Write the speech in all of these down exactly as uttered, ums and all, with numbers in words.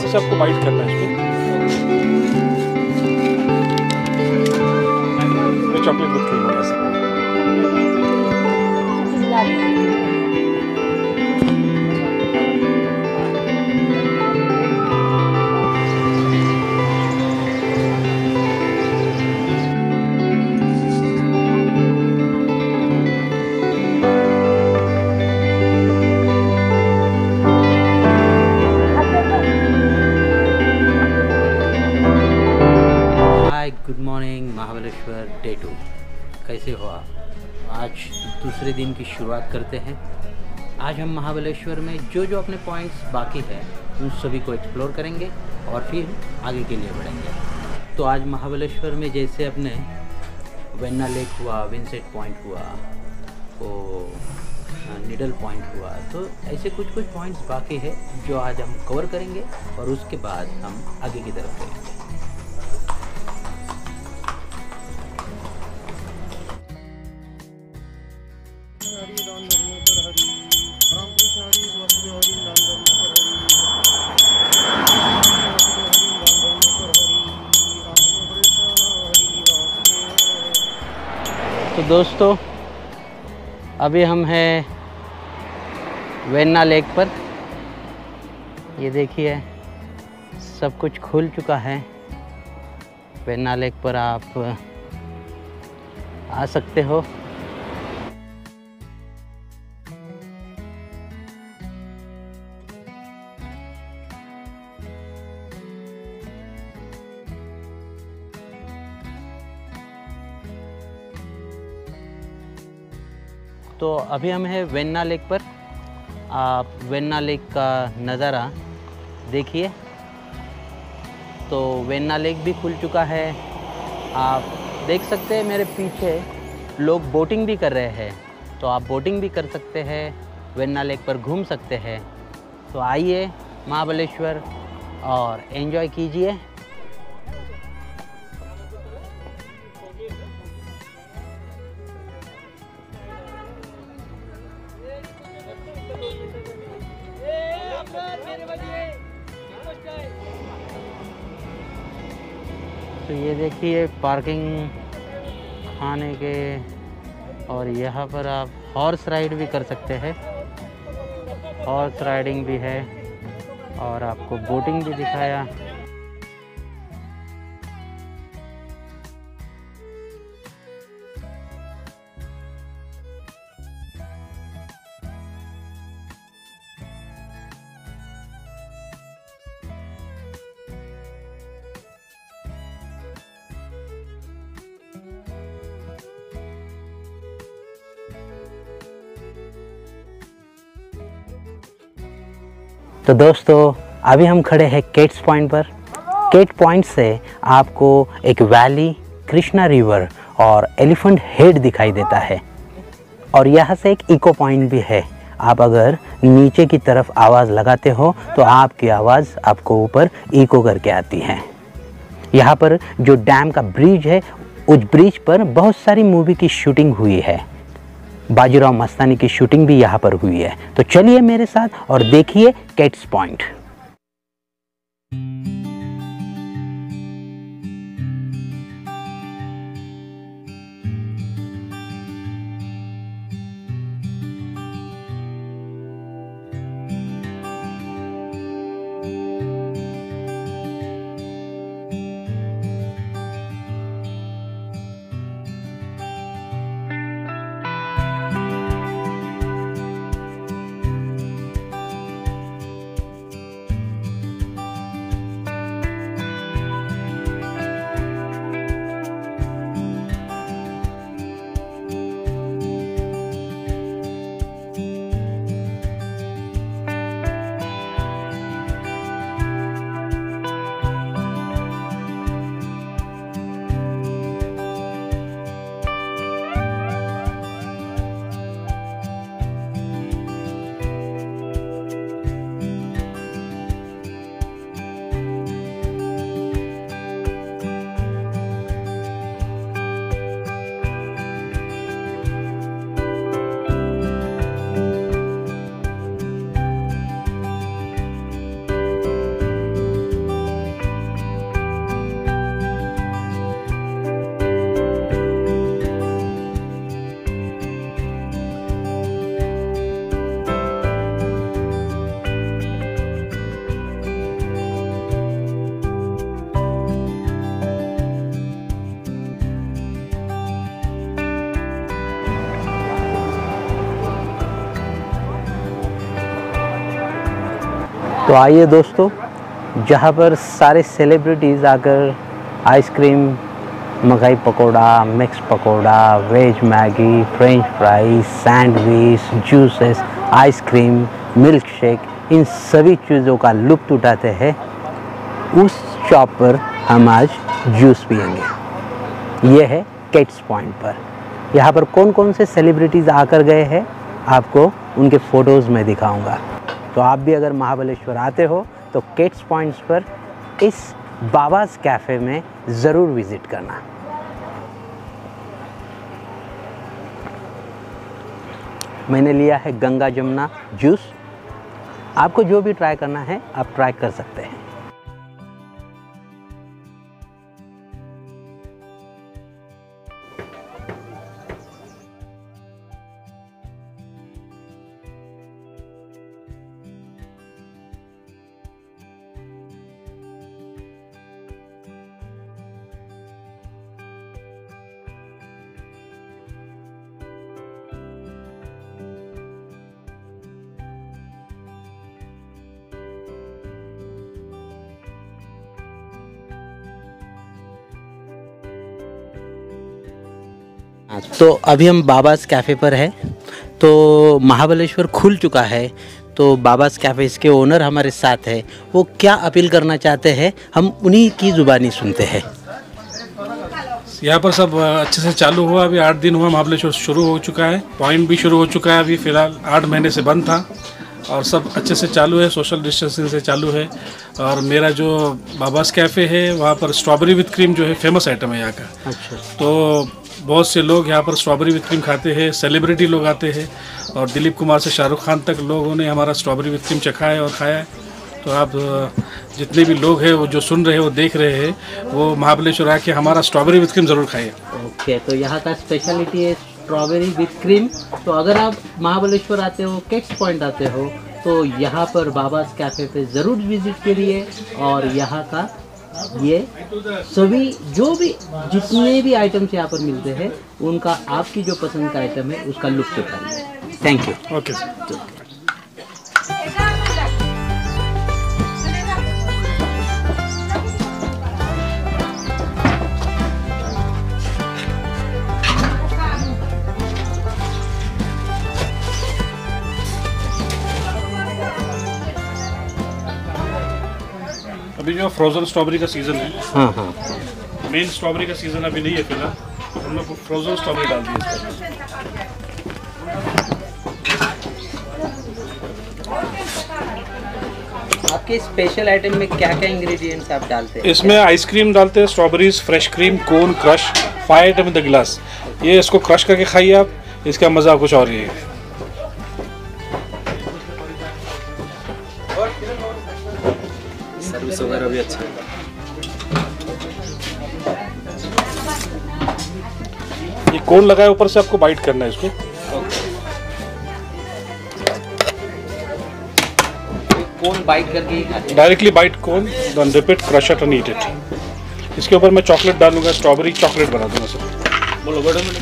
से आपको बाइट करना है इसमें। चॉकलेट विद क्रीम होगा ऐसा। Good morning Mahabaleshwar day two. कैसे हो आप? आज दूसरे दिन की शुरुआत करते हैं। आज हम महाबलेश्वर में जो जो अपने पॉइंट्स बाकी है उन सभी को एक्सप्लोर करेंगे और फिर आगे के लिए बढ़ेंगे। तो आज महाबलेश्वर में जैसे अपने वेन्ना लेक हुआ, विंसेट पॉइंट हुआ, वो निडल पॉइंट हुआ, तो ऐसे कुछ कुछ पॉइंट्स बाकी है जो आज हम कवर करेंगे और उसके बाद हम आगे की तरफ बढ़ेंगे। तो दोस्तों अभी हम हैं वेन्ना लेक पर। ये देखिए सब कुछ खुल चुका है। वेन्ना लेक पर आप आ सकते हो। तो अभी हम हैं वेन्ना लेक पर। आप वेन्ना लेक का नज़ारा देखिए। तो वेन्ना लेक भी खुल चुका है। आप देख सकते हैं मेरे पीछे लोग बोटिंग भी कर रहे हैं। तो आप बोटिंग भी कर सकते हैं, वेन्ना लेक पर घूम सकते हैं। तो आइए महाबलेश्वर और एंजॉय कीजिए। तो ये देखिए पार्किंग खाने के, और यहाँ पर आप हॉर्स राइड भी कर सकते हैं। हॉर्स राइडिंग भी है और आपको बोटिंग भी दिखाया। तो दोस्तों अभी हम खड़े हैं केट्स पॉइंट पर। केट पॉइंट से आपको एक वैली, कृष्णा रिवर और एलिफेंट हेड दिखाई देता है। और यहाँ से एक इको पॉइंट भी है। आप अगर नीचे की तरफ आवाज़ लगाते हो तो आपकी आवाज़ आपको ऊपर इको करके आती है। यहाँ पर जो डैम का ब्रिज है, उस ब्रिज पर बहुत सारी मूवी की शूटिंग हुई है। बाजीराव मस्तानी की शूटिंग भी यहाँ पर हुई है। तो चलिए मेरे साथ और देखिए केट्स पॉइंट। तो आइए दोस्तों, जहाँ पर सारे सेलिब्रिटीज़ आकर आइसक्रीम, मकाई pakora, mix pakora, veg Maggi, French fries, sandwich, juices, ice cream, milkshake, इन सभी चीज़ों का लुत्फ़ उठाते हैं, उस शॉप पर हम आज जूस पियेंगे। ये है केट्स पॉइंट पर। यहाँ पर कौन कौन से सेलिब्रिटीज़ आकर गए हैं आपको उनके फ़ोटोज़ में दिखाऊंगा। तो आप भी अगर महाबलेश्वर आते हो तो केट्स पॉइंट्स पर इस बाबास कैफ़े में ज़रूर विज़िट करना। मैंने लिया है गंगा जमुना जूस। आपको जो भी ट्राई करना है आप ट्राई कर सकते हैं। तो अभी हम बाबास कैफ़े पर है। तो महाबलेश्वर खुल चुका है, तो बाबास कैफ़े इसके ओनर हमारे साथ है। वो क्या अपील करना चाहते हैं हम उन्हीं की ज़ुबानी सुनते हैं। यहाँ पर सब अच्छे से चालू हुआ। अभी आठ दिन हुआ, महाबलेश्वर शुरू हो चुका है, पॉइंट भी शुरू हो चुका है। अभी फ़िलहाल आठ महीने से बंद था और सब अच्छे से चालू है, सोशल डिस्टेंसिंग से चालू है। और मेरा जो बाबास कैफ़े है वहाँ पर स्ट्रॉबेरी विथ क्रीम जो है फेमस आइटम है यहाँ का। अच्छा। तो बहुत से लोग यहाँ पर स्ट्रॉबेरी विथ क्रीम खाते हैं, सेलिब्रिटी लोग आते हैं और दिलीप कुमार से शाहरुख खान तक लोगों ने हमारा स्ट्रॉबेरी विथ क्रीम चखा है और खाया है। तो आप जितने भी लोग हैं वो जो सुन रहे हैं वो देख रहे हैं, वो महाबलेश्वर आके हमारा स्ट्रॉबेरी विथ क्रीम ज़रूर खाइए। ओके, तो यहाँ का स्पेशलिटी है स्ट्रॉबेरी विथ क्रीम। तो अगर आप महाबलेश्वर आते हो, केट्स पॉइंट आते हो, तो यहाँ पर बाबास कैफ़े पे ज़रूर विज़िट करिए और यहाँ का ये सभी जो भी जितने भी आइटम्स यहाँ पर मिलते हैं उनका आपकी जो पसंद का आइटम है उसका लुत्फ़ उठाइए। Thank you. ओके। अभी जो फ्रोजन स्ट्रॉबेरी का सीज़न है, हाँ हाँ, मेन स्ट्रॉबेरी का सीज़न अभी नहीं है फिलहाल, हम लोग फ्रोजन स्ट्रॉबेरी डाल दी इसमें। आपके स्पेशल आइटम में क्या क्या इंग्रेडिएंट्स आप डालते हैं? इसमें आइसक्रीम डालते हैं, strawberries, fresh cream, cone, crush, five item in the glass. ये इसको क्रश करके खाइए आप, इसका मज़ा कुछ और ही है। सर्विस वगैरह भी अच्छा है। ये कोन लगाए ऊपर से आपको बाइट करना है इसको। कोन बाइट करके directly bite cone, then dip it, crush it and eat it. इसके ऊपर मैं चॉकलेट डालूंगा, स्ट्रॉबेरी चॉकलेट बना दूंगा सर। बोलो बड़े में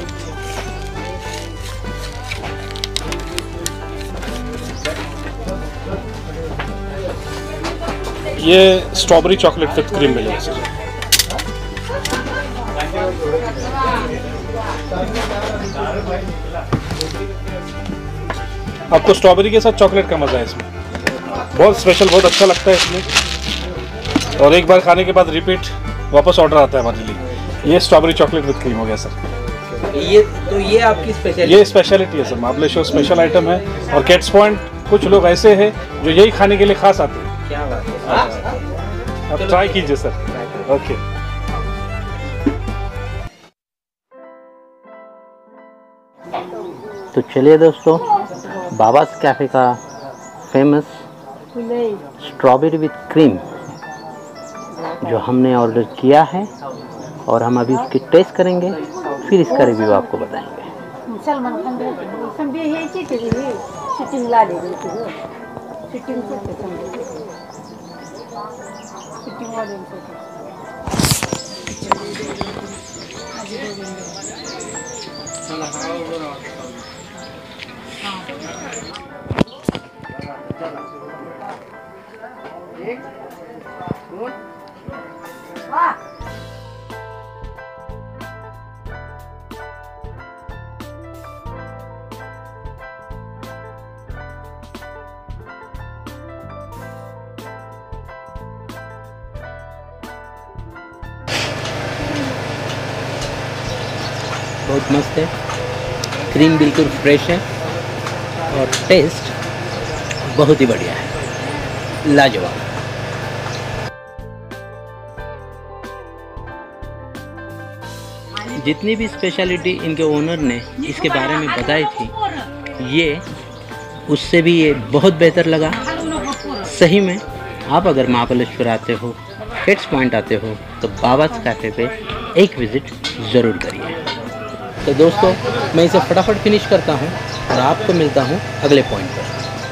ये स्ट्रॉबेरी चॉकलेट विथ क्रीम मिलेगा सर। आपको स्ट्रॉबेरी के साथ चॉकलेट का मजा है इसमें, बहुत स्पेशल, बहुत अच्छा लगता है इसमें। और एक बार खाने के बाद रिपीट वापस ऑर्डर आता है हमारे लिए। ये स्ट्रॉबेरी चॉकलेट विथ क्रीम हो गया सर। ये तो ये आपकी स्पेशल ये स्पेशलिटी है सर, महाबलेश्वर स्पेशल आइटम है। और केट्स पॉइंट कुछ लोग ऐसे हैं जो यही खाने के लिए खास आते हैं। क्या बात है, आप ट्राई कीजिए सर। ओके। तो चलिए दोस्तों, बाबास कैफ़े का फेमस स्ट्रॉबेरी विथ क्रीम जो हमने ऑर्डर किया है और हम अभी उसकी टेस्ट करेंगे, फिर इसका रिव्यू आपको बताएंगे। बहुत मस्त है, क्रीम बिल्कुल फ्रेश है और टेस्ट बहुत ही बढ़िया है, लाजवाब। जितनी भी स्पेशलिटी इनके ओनर ने इसके बारे में बताई थी, ये उससे भी ये बहुत बेहतर लगा। सही में आप अगर महाबलेश्वर आते हो, किड्स पॉइंट आते हो, तो बाबाज कैफ़े पे एक विज़िट ज़रूर करिए। तो दोस्तों, मैं इसे फटाफट फिनिश करता हूँ और आपको मिलता हूँ अगले पॉइंट पर।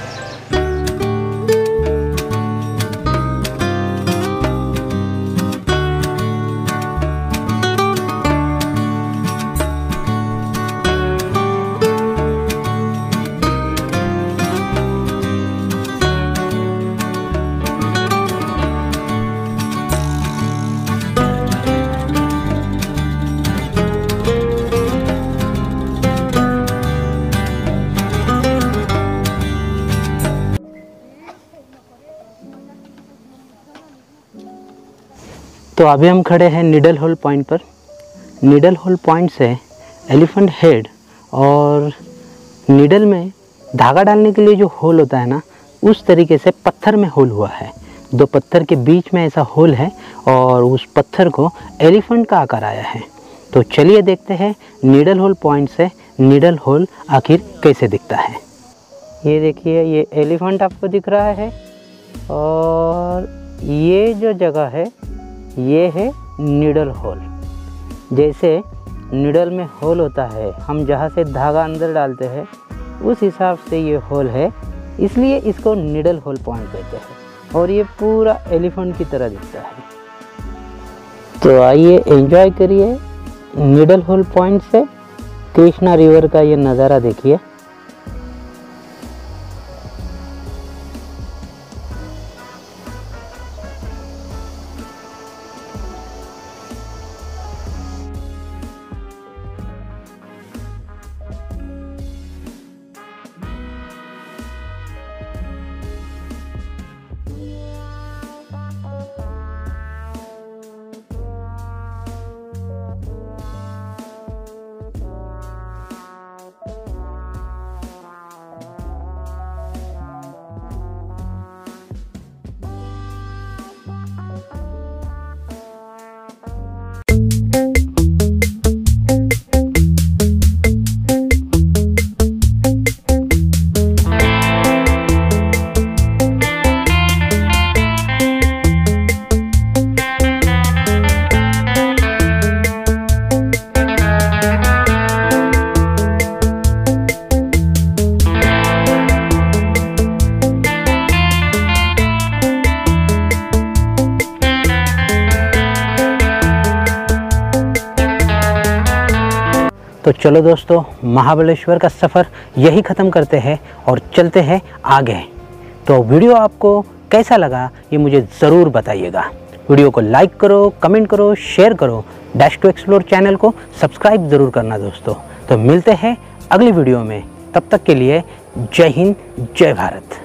तो अभी हम खड़े हैं नीडल होल पॉइंट पर। नीडल होल पॉइंट से एलिफेंट हेड और नीडल में धागा डालने के लिए जो होल होता है ना, उस तरीके से पत्थर में होल हुआ है। दो पत्थर के बीच में ऐसा होल है और उस पत्थर को एलिफेंट का आकार आया है। तो चलिए देखते हैं नीडल होल पॉइंट से नीडल होल आखिर कैसे दिखता है। ये देखिए, ये एलिफेंट आपको दिख रहा है और ये जो जगह है ये है नीडल होल। जैसे नीडल में होल होता है, हम जहाँ से धागा अंदर डालते हैं उस हिसाब से ये होल है, इसलिए इसको नीडल होल पॉइंट कहते हैं। और ये पूरा एलिफेंट की तरह दिखता है। तो आइए एंजॉय करिए नीडल होल पॉइंट से कृष्णा रिवर का ये नज़ारा देखिए। तो चलो दोस्तों, महाबलेश्वर का सफ़र यही ख़त्म करते हैं और चलते हैं आगे। तो वीडियो आपको कैसा लगा ये मुझे ज़रूर बताइएगा। वीडियो को लाइक करो, कमेंट करो, शेयर करो। डैश टू एक्सप्लोर चैनल को सब्सक्राइब ज़रूर करना दोस्तों। तो मिलते हैं अगली वीडियो में, तब तक के लिए जय हिंद, जय भारत।